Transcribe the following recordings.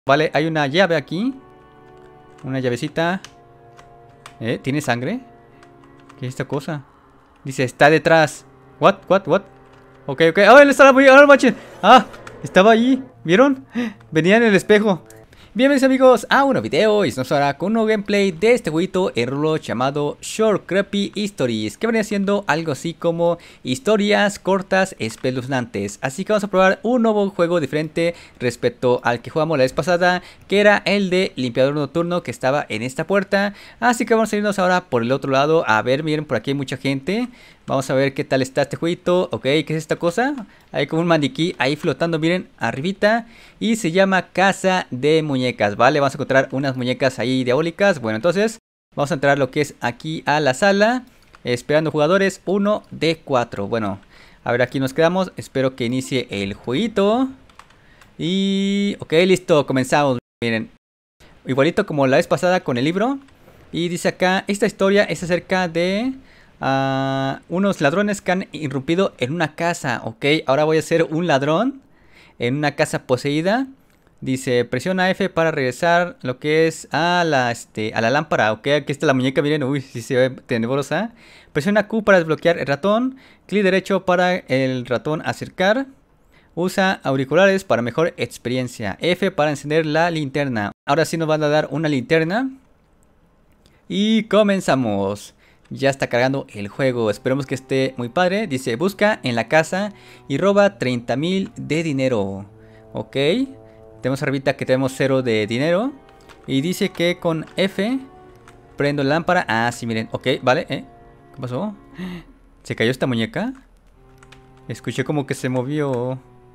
Vale, hay una llave aquí. Una llavecita. ¿Tiene sangre? ¿Qué es esta cosa? Dice, está detrás. What? Ok. ¡Oh, él estaba muy... ¡Oh, manches! ¡Ah! Estaba ahí. ¿Vieron? Venía en el espejo. Bienvenidos amigos a un nuevo video y estamos ahora con un nuevo gameplay de este jueguito en Roblox llamado Short Creepy Stories, que viene siendo algo así como historias cortas espeluznantes. Así que vamos a probar un nuevo juego diferente respecto al que jugamos la vez pasada, que era el de limpiador nocturno que estaba en esta puerta. Así que vamos a irnos ahora por el otro lado. A ver, miren, por aquí hay mucha gente. Vamos a ver qué tal está este jueguito. Ok, ¿qué es esta cosa? Hay como un maniquí ahí flotando, miren, arribita. Y se llama Casa de Muñecas, ¿vale? Vamos a encontrar unas muñecas ahí diabólicas. Bueno, entonces vamos a entrar lo que es aquí a la sala. Esperando jugadores 1 de 4. Bueno, a ver, aquí nos quedamos. Espero que inicie el jueguito. Y... ok, listo, comenzamos. Miren, igualito como la vez pasada con el libro. Y dice acá, esta historia es acerca de... unos ladrones que han irrumpido en una casa. Ok, ahora voy a ser un ladrón en una casa poseída. Dice, presiona F para regresar lo que es a la lámpara. Ok, aquí está la muñeca, miren, uy, sí se ve tenebrosa. Presiona Q para desbloquear el ratón. Clic derecho para el ratón acercar. Usa auriculares para mejor experiencia. F para encender la linterna. Ahora sí nos van a dar una linterna. Y comenzamos. Ya está cargando el juego. Esperemos que esté muy padre. Dice, busca en la casa y roba 30,000 de dinero. Ok. Tenemos arribita que tenemos 0 de dinero. Y dice que con F prendo la lámpara. Ah, sí, miren. Ok, vale. ¿Qué pasó? ¿Se cayó esta muñeca? Escuché como que se movió.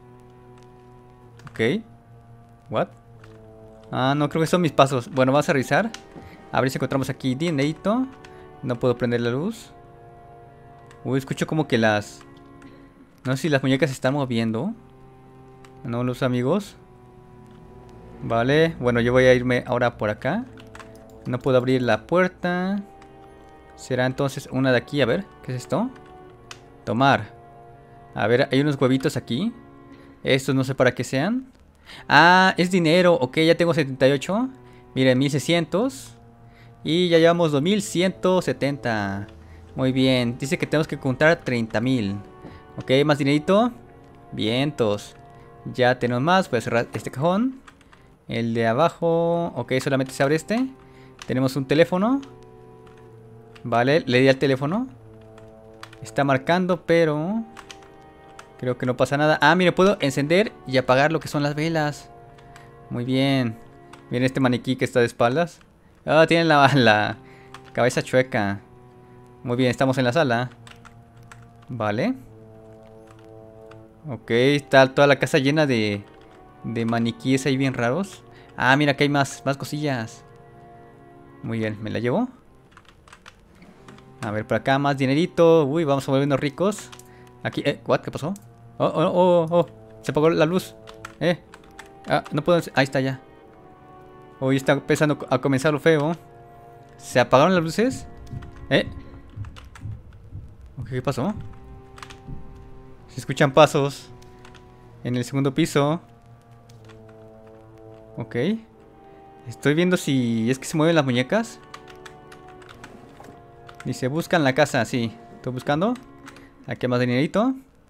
Ok. What? Ah, no, creo que son mis pasos. Bueno, vamos a revisar. A ver si encontramos aquí dinerito. No puedo prender la luz. Uy, escucho como que las... no sé si las muñecas se están moviendo. No, los amigos. Vale, bueno, yo voy a irme ahora por acá. No puedo abrir la puerta. Será entonces una de aquí, a ver, ¿qué es esto? Tomar. A ver, hay unos huevitos aquí. Estos no sé para qué sean. Ah, es dinero, ok, ya tengo 78. Miren, 1600. Y ya llevamos 2170. Muy bien. Dice que tenemos que contar 30,000. Ok, más dinerito. Vientos. Ya tenemos más. Voy a cerrar este cajón. El de abajo. Ok, solamente se abre este. Tenemos un teléfono. Vale, le di al teléfono. Está marcando, pero... creo que no pasa nada. Ah, mire, puedo encender y apagar lo que son las velas. Muy bien. Miren este maniquí que está de espaldas. Ah, tiene la cabeza chueca. Muy bien, estamos en la sala. Vale. Ok, está toda la casa llena de maniquíes ahí bien raros. Ah, mira que hay más cosillas. Muy bien, ¿me la llevo? A ver, por acá más dinerito. Uy, vamos a volvernos ricos. Aquí, what? ¿Qué pasó? Oh. Se apagó la luz. No puedo... ahí está ya. Hoy está empezando a comenzar lo feo. ¿Se apagaron las luces? Ok, ¿qué pasó? Se escuchan pasos en el segundo piso. Ok. Estoy viendo si es que se mueven las muñecas. Dice, buscan la casa, sí. Estoy buscando. Aquí hay más dinerito.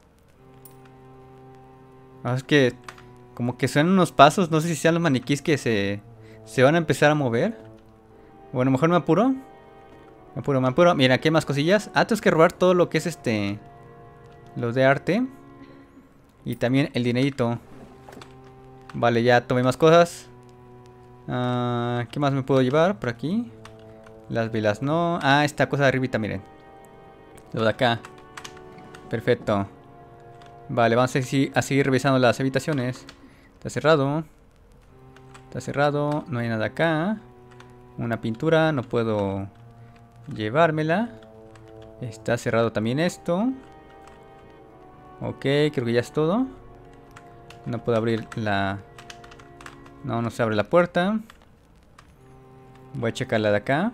Es que como que suenan unos pasos. No sé si sean los maniquís que se van a empezar a mover. Bueno, mejor me apuro. Me apuro. Mira, aquí hay más cosillas. Ah, tengo que robar todo lo que es los de arte. Y también el dinerito. Vale, ya tomé más cosas. ¿Qué más me puedo llevar por aquí? Las velas no. Ah, esta cosa de arribita, miren. Lo de acá. Perfecto. Vale, vamos a seguir revisando las habitaciones. Está cerrado. Está cerrado. No hay nada acá. Una pintura. No puedo llevármela. Está cerrado también esto. Ok, creo que ya es todo. No puedo abrir la... no se abre la puerta. Voy a checar la de acá.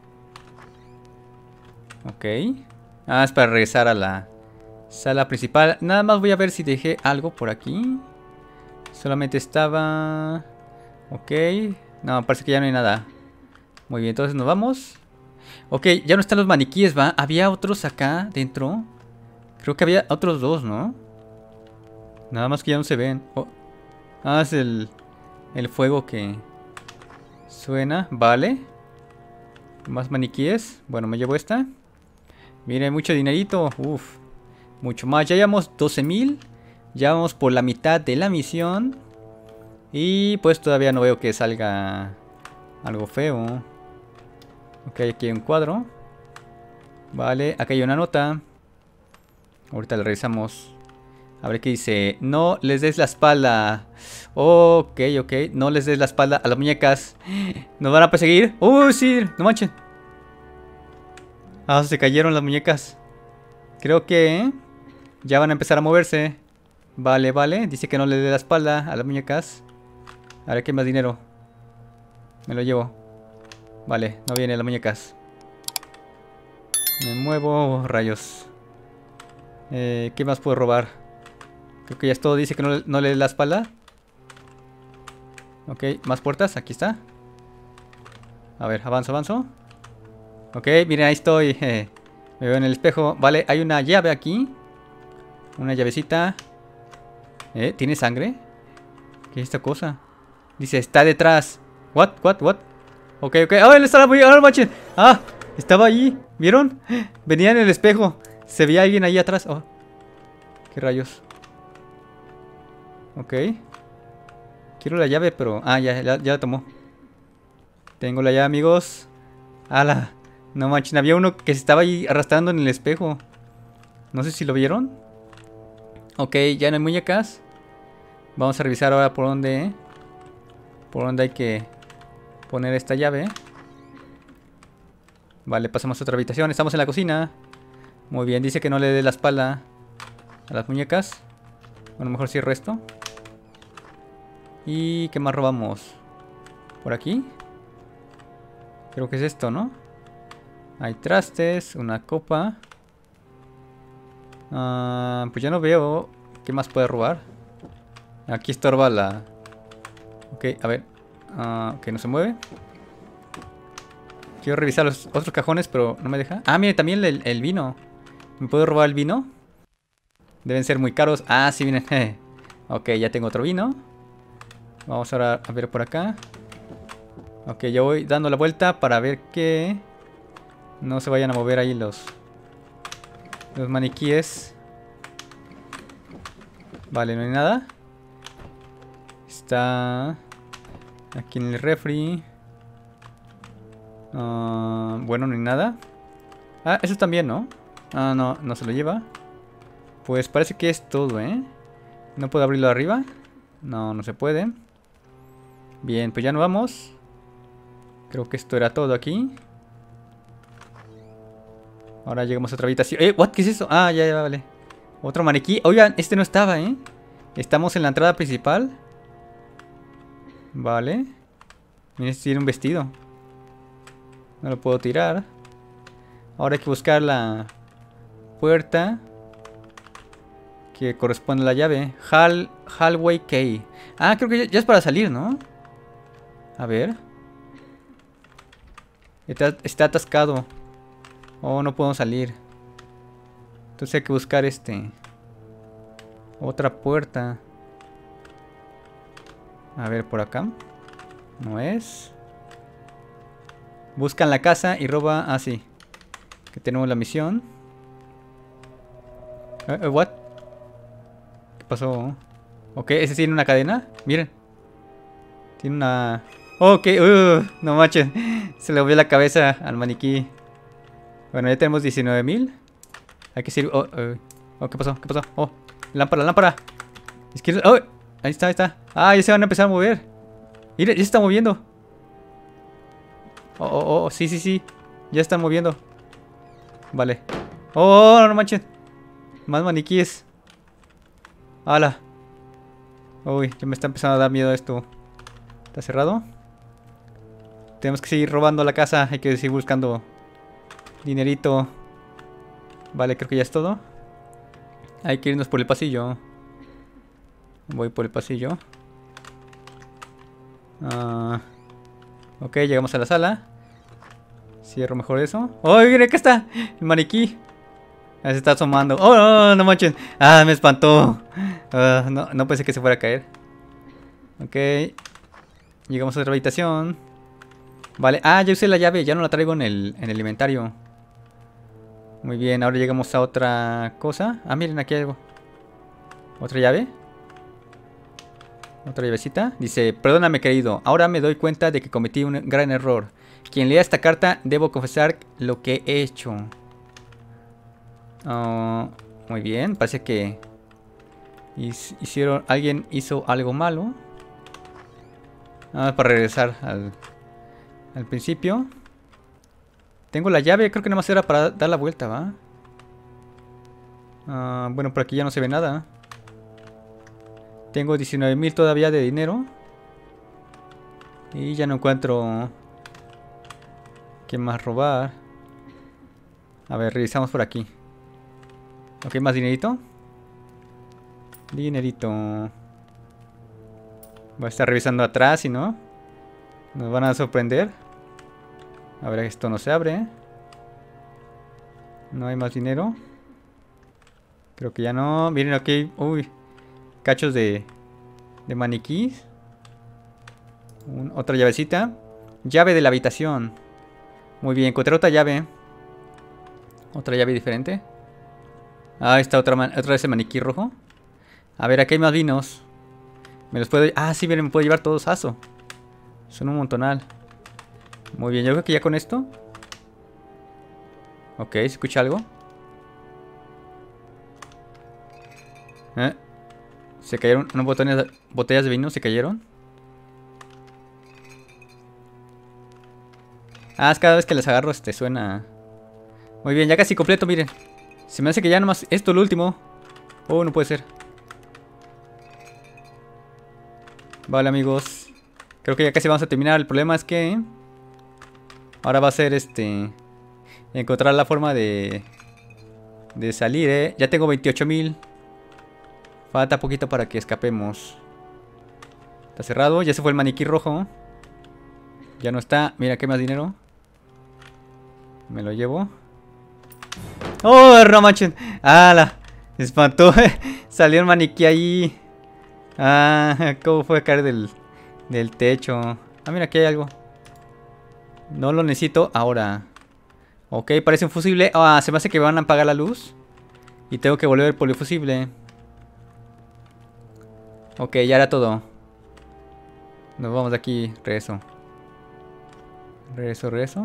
Ok. Ah, es para regresar a la sala principal. Nada más voy a ver si dejé algo por aquí. Solamente estaba Ok. No, parece que ya no hay nada. Muy bien, entonces nos vamos. Ok, ya no están los maniquíes, ¿va? Había otros acá dentro. Creo que había otros dos, ¿no? Nada más que ya no se ven. Oh. Ah, es el fuego que suena. Vale. Más maniquíes. Bueno, me llevo esta. Mire, mucho dinerito. Uf. Mucho más. Ya llevamos 12,000. Ya vamos por la mitad de la misión. Y pues todavía no veo que salga algo feo. Ok, aquí hay un cuadro. Vale, acá hay una nota. Ahorita la revisamos. A ver qué dice. No les des la espalda. Ok, ok. No les des la espalda a las muñecas. ¿Nos van a perseguir? Sí, no manchen. Ah, se cayeron las muñecas. Creo que ya van a empezar a moverse. Vale, vale. Dice que no les dé la espalda a las muñecas. A ver, ¿qué más dinero? Me lo llevo. Vale, no vienen las muñecas. Me muevo, rayos. ¿Qué más puedo robar? Creo que ya es todo. Dice que no le dé la espalda. Ok, más puertas. Aquí está. A ver, avanzo, avanzo. Ok, miren, ahí estoy. Me veo en el espejo. Vale, hay una llave aquí. Una llavecita. ¿Tiene sangre? ¿Qué es esta cosa? Dice, está detrás. What? Ok, ok. ¡Oh, él estaba muy... ¡Oh, manchen! ¡Ah! Estaba ahí. ¿Vieron? Venía en el espejo. Se veía alguien ahí atrás. Oh. ¿Qué rayos? Ok. Quiero la llave, pero... Ah, ya la tomó. Tengo la llave, amigos. ¡Hala! No manchen, había uno que se estaba ahí arrastrando en el espejo. No sé si lo vieron. Ok, ya no hay muñecas. Vamos a revisar ahora por dónde... Por dónde hay que poner esta llave. Vale, pasamos a otra habitación. Estamos en la cocina. Muy bien, dice que no le dé la espalda a las muñecas. Bueno, mejor cierro esto. ¿Y qué más robamos? ¿Por aquí? Creo que es esto, ¿no? Hay trastes, una copa. Pues ya no veo qué más puede robar. Aquí estorba la... Ok, a ver. Ok, no se mueve. Quiero revisar los otros cajones, pero no me deja. Ah, mire, también el vino. ¿Me puedo robar el vino? Deben ser muy caros. Ah, sí, vienen. Ok, ya tengo otro vino. Vamos ahora a ver por acá. Ok, yo voy dando la vuelta para ver que no se vayan a mover ahí los maniquíes. Vale, no hay nada. Está aquí en el refri. Bueno, no hay nada. Ah, eso también, ¿no? Ah, no, no se lo lleva. Pues parece que es todo, ¿eh? ¿No puedo abrirlo arriba? No, no se puede. Bien, pues ya nos vamos. Creo que esto era todo aquí. Ahora llegamos a otra habitación. ¿What? ¿Qué es eso? Ah, ya, vale. Otro maniquí. Oigan, este no estaba, ¿eh? Estamos en la entrada principal. Vale. Miren, este tiene un vestido. No lo puedo tirar. Ahora hay que buscar la puerta que corresponde a la llave. Hallway Key. Ah, creo que ya es para salir, ¿no? A ver. Está atascado. Oh, no puedo salir. Entonces hay que buscar otra puerta. A ver, por acá. No es. Buscan la casa y roba... Ah, sí. Que tenemos la misión. What? ¿Qué pasó? Ok, ese tiene una cadena. Miren. Tiene una... Ok, no manches. Se le movió la cabeza al maniquí. Bueno, ya tenemos 19,000. Hay que seguir... ¿qué pasó? ¿Qué pasó? Oh, lámpara, lámpara. Izquierda. Oh, ahí está, ahí está. Ah, ya se van a empezar a mover. Mira, ya se está moviendo. Sí, sí, sí. Ya están moviendo. Vale. No manches. Más maniquíes. ¡Hala! Uy, ya me está empezando a dar miedo esto. ¿Está cerrado? Tenemos que seguir robando la casa. Hay que seguir buscando dinerito. Vale, creo que ya es todo. Hay que irnos por el pasillo. Voy por el pasillo. Ok, llegamos a la sala. Cierro mejor eso. ¡Oh, mire, acá está! El maniquí. Se está asomando. ¡Oh, no, no manches! ¡Ah, me espantó! No pensé que se fuera a caer. Ok. Llegamos a otra habitación. Vale. Ah, ya usé la llave. Ya no la traigo en el inventario. Muy bien, ahora llegamos a otra cosa. Ah, miren, aquí hay algo. ¿Otra llave? Otra llavecita. Dice, perdóname querido, ahora me doy cuenta de que cometí un gran error. Quien lea esta carta, debo confesar lo que he hecho. Muy bien, parece que alguien hizo algo malo. Para regresar al principio. Tengo la llave, creo que nada más era para dar la vuelta, ¿va? Bueno, por aquí ya no se ve nada. Tengo 19.000 todavía de dinero. Y ya no encuentro qué más robar. A ver, revisamos por aquí. Ok, más dinerito. Dinerito. Voy a estar revisando atrás, si no nos van a sorprender. A ver, esto no se abre. No hay más dinero. Creo que ya no. Miren, aquí. Uy. Cachos de maniquís. Otra llavecita. Llave de la habitación. Muy bien, encontré otra llave. Otra llave diferente. Ah, está otra vez el maniquí rojo. A ver, aquí hay más vinos. Me los puedo... Ah, sí, miren, me puedo llevar todos. Aso. Son un montonal. Muy bien, yo creo que ya con esto. Ok, ¿se escucha algo? Se cayeron unas botellas de vino, se cayeron. Es cada vez que las agarro suena. Muy bien, ya casi completo, miren. Se me hace que ya nomás esto es lo último. Oh, no puede ser. Vale, amigos. Creo que ya casi vamos a terminar. El problema es que ahora va a ser encontrar la forma de salir, Ya tengo 28.000. Falta poquito para que escapemos. Está cerrado, ya se fue el maniquí rojo. Ya no está, mira que hay más dinero. Me lo llevo. ¡Oh, no manchen! ¡Ah, se espantó! Salió el maniquí ahí. ¿Cómo fue a caer del techo? Mira, aquí hay algo. No lo necesito ahora. Ok, parece un fusible. Se me hace que van a apagar la luz. Y tengo que volver el polifusible. Ok, ya era todo. Nos vamos de aquí. Regreso. Regreso.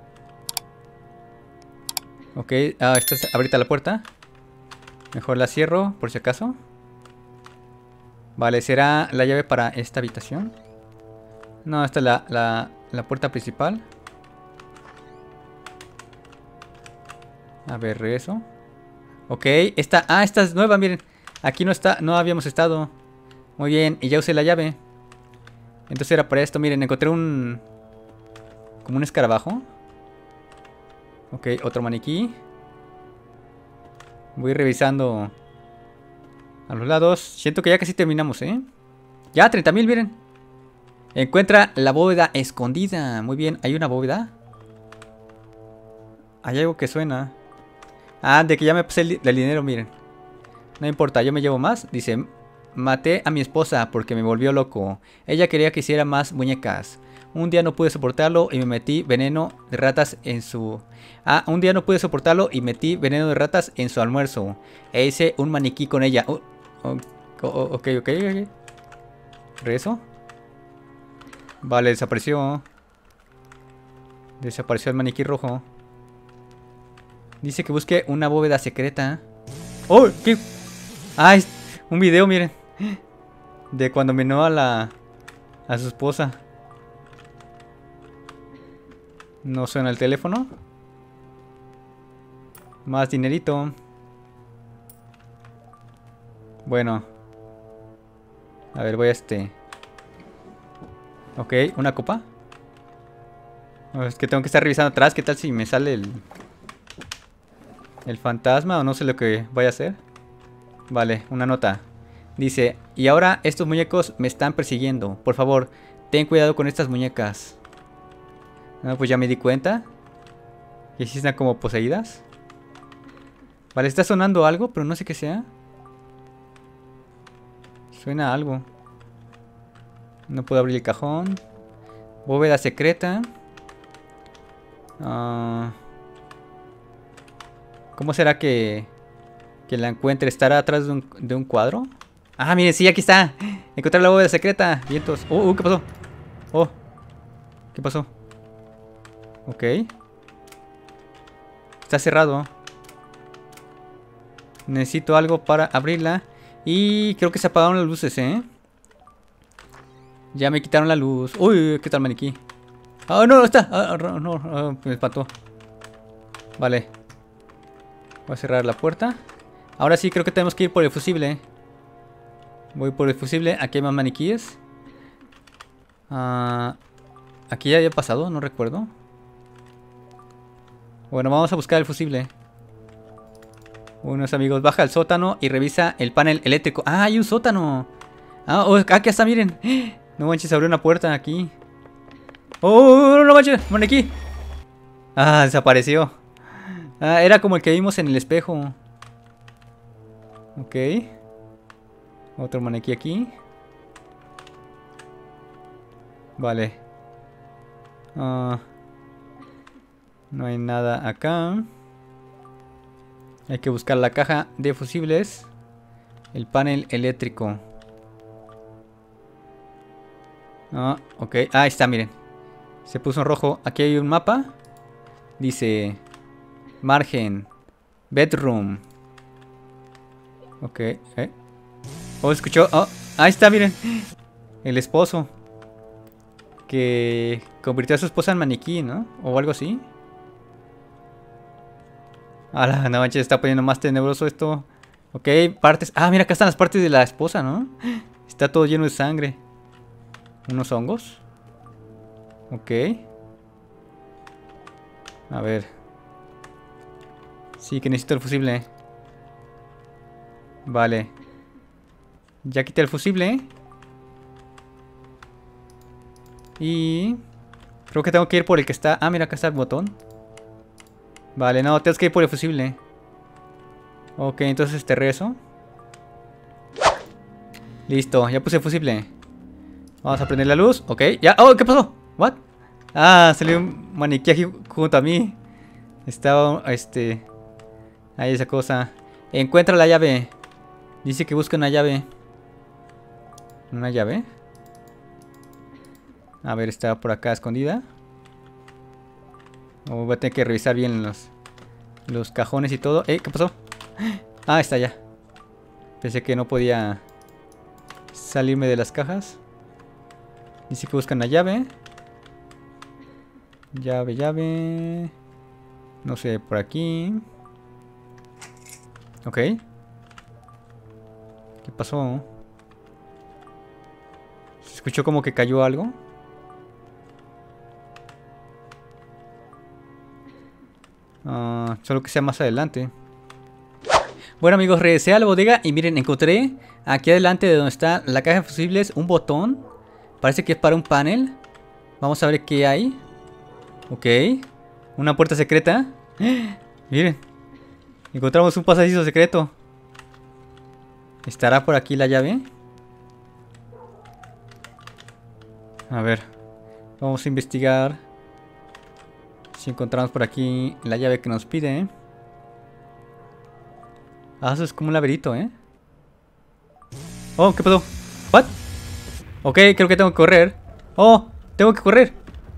Ok, esta es ahorita la puerta. Mejor la cierro, por si acaso. Vale, ¿será la llave para esta habitación? No, esta es la puerta principal. A ver, regreso. Ok, esta es nueva, miren. Aquí no habíamos estado. Muy bien, y ya usé la llave. Entonces era para esto, miren, encontré como un escarabajo. Ok, otro maniquí. Voy revisando a los lados. Siento que ya casi terminamos, Ya, 30.000, miren. Encuentra la bóveda escondida. Muy bien, ¿hay una bóveda? Hay algo que suena. De que ya me pasé el dinero, miren. No importa, yo me llevo más. Dice, maté a mi esposa porque me volvió loco. Ella quería que hiciera más muñecas. Un día no pude soportarlo y me metí veneno de ratas en su... un día no pude soportarlo y metí veneno de ratas en su almuerzo. E hice un maniquí con ella. Ok. ¿Regreso? Vale, desapareció. Desapareció el maniquí rojo. Dice que busque una bóveda secreta. ¡Oh! ¿Qué? Es un video, miren. De cuando minó a su esposa. No suena el teléfono. Más dinerito. Bueno. A ver, voy a Ok, una copa. Es que tengo que estar revisando atrás. ¿Qué tal si me sale el fantasma o no sé lo que vaya a hacer? Vale, una nota. Dice, y ahora estos muñecos me están persiguiendo. Por favor, ten cuidado con estas muñecas. No, pues ya me di cuenta. Y así están como poseídas. Vale, está sonando algo, pero no sé qué sea. Suena algo. No puedo abrir el cajón. Bóveda secreta. ¿Cómo será que la encuentre? ¿Estará atrás de un cuadro? Ah, miren, sí, aquí está. Encontrar la bóveda secreta. Vientos. ¿Qué pasó? Oh, ¿qué pasó? Ok. Está cerrado. Necesito algo para abrirla. Y creo que se apagaron las luces, ¿eh? Ya me quitaron la luz. Uy, ¿qué tal maniquí? Ah, no, no está. Me espantó. Vale. Voy a cerrar la puerta. Ahora sí, creo que tenemos que ir por el fusible. Voy por el fusible. Aquí hay más maniquíes. Aquí ya había pasado, no recuerdo. Bueno, vamos a buscar el fusible. Unos amigos, baja al sótano y revisa el panel eléctrico. ¡Ah, hay un sótano! Aquí está, miren. No manches, se abrió una puerta aquí. No manches, maniquí. Desapareció. Era como el que vimos en el espejo. Ok. Otro maniquí aquí. Vale. No hay nada acá. Hay que buscar la caja de fusibles. El panel eléctrico. Ok. Ahí está, miren. Se puso en rojo. Aquí hay un mapa. Dice... Margen. Bedroom. Ok. Escuchó. Ahí está, miren. El esposo. Que convirtió a su esposa en maniquí, ¿no? O algo así. No manches, está poniendo más tenebroso esto. Ok, partes. Mira, acá están las partes de la esposa, ¿no? Está todo lleno de sangre. Unos hongos. Ok. A ver. Sí, que necesito el fusible. Vale. Ya quité el fusible. Y... creo que tengo que ir por el que está... mira, acá está el botón. Vale, no, tengo que ir por el fusible. Ok, entonces rezo. Listo, ya puse el fusible. Vamos a prender la luz. Ok, ya. ¿Qué pasó? ¿What? Salió un maniquí aquí junto a mí. Estaba, ahí esa cosa. Encuentra la llave. Dice que busca una llave. ¿Una llave? A ver, está por acá escondida. Voy a tener que revisar bien los cajones y todo. ¿Qué pasó? Está ya. Pensé que no podía salirme de las cajas. Dice que buscan la llave. Llave. No sé, por aquí. Ok. ¿Qué pasó? ¿Se escuchó como que cayó algo? Solo que sea más adelante. Bueno, amigos, regresé a la bodega y miren, encontré aquí adelante de donde está la caja de fusibles un botón. Parece que es para un panel. Vamos a ver qué hay. Ok. Una puerta secreta. Miren. Encontramos un pasadizo secreto. ¿Estará por aquí la llave? A ver. Vamos a investigar. Si encontramos por aquí la llave que nos pide. Eso es como un laberinto, ¿eh? ¿Qué pasó? ¿What? Ok, creo que tengo que correr. Tengo que correr.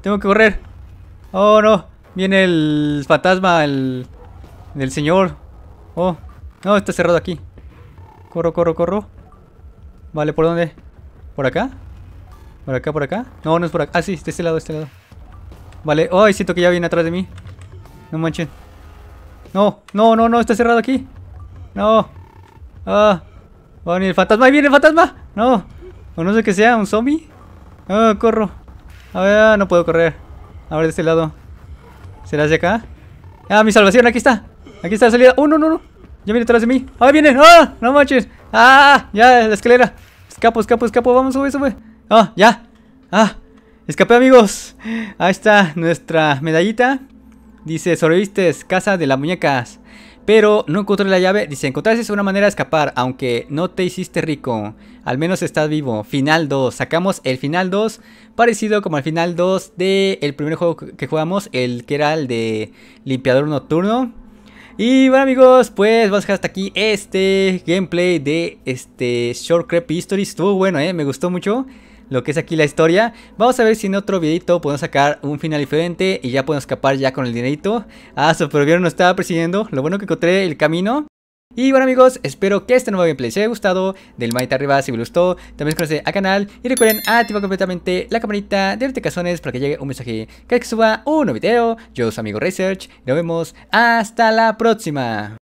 No. Viene el fantasma del señor. No, está cerrado aquí. Corro. Vale, ¿por dónde? ¿Por acá? ¿Por acá? No, no es por acá. Sí, de este lado. Vale, siento que ya viene atrás de mí. No manchen. No, está cerrado aquí. No. Va a venir el fantasma. ¡Ahí viene el fantasma! No. O no sé qué sea, un zombie. Corro. A ver, no puedo correr. A ver, de este lado. ¿Será de acá? Mi salvación, aquí está. Aquí está la salida. No. Ya viene atrás de mí. Viene. No manches. Ya, la escalera. Escapo. Vamos, sube. Ya. Escapé, amigos. Ahí está nuestra medallita. Dice, sobreviviste, casa de las muñecas. Pero no encontré la llave. Dice, encontraste una manera de escapar, aunque no te hiciste rico. Al menos estás vivo. Final 2. Sacamos el final 2. Parecido como al final 2 del primer juego que jugamos. El que era el de limpiador nocturno. Y bueno, amigos, pues vamos a dejar hasta aquí este gameplay de Short Creepy History. Estuvo bueno, me gustó mucho lo que es aquí la historia. Vamos a ver si en otro videito podemos sacar un final diferente y ya podemos escapar ya con el dinerito. Ah, Super Vieron nos estaba persiguiendo. Lo bueno que encontré el camino. Y bueno, amigos, espero que este nuevo gameplay les haya gustado. Del manita arriba si les gustó. También suscríbanse al canal. Y recuerden activar completamente la campanita de notificaciones para que llegue un mensaje cada vez que suba un nuevo video. Yo soy su amigo Research. Nos vemos hasta la próxima.